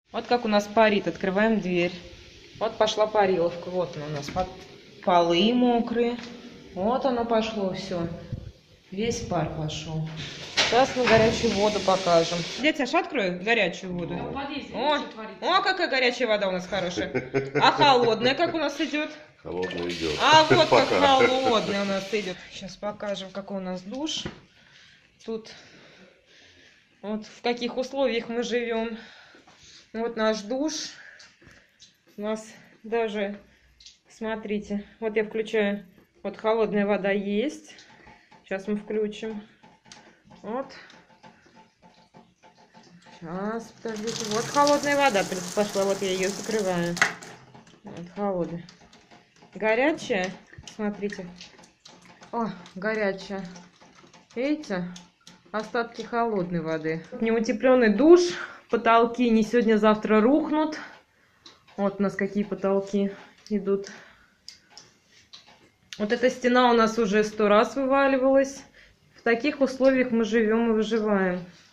Вот как у нас парит. Открываем дверь. Вот пошла париловка. Вот она у нас. Полы мокрые. Вот оно пошло все. Весь пар пошел. Сейчас мы горячую воду покажем. Дядя Саша, открою горячую воду. О, какая горячая вода у нас хорошая. А холодная как у нас идет? Холодная идет. А вот как холодная у нас идет. Сейчас покажем, какой у нас душ. Тут вот в каких условиях мы живем. Вот наш душ. У нас даже, смотрите, вот я включаю. Вот холодная вода есть. Сейчас мы включим. Вот. Сейчас, подождите. Вот холодная вода пошла. Вот я ее закрываю. Вот холодная. Горячая. Смотрите. О, горячая. Видите? Остатки холодной воды. Неутепленный душ. Потолки не сегодня-завтра рухнут. Вот у нас какие потолки идут. Вот эта стена у нас уже 100 раз вываливалась. В таких условиях мы живем и выживаем.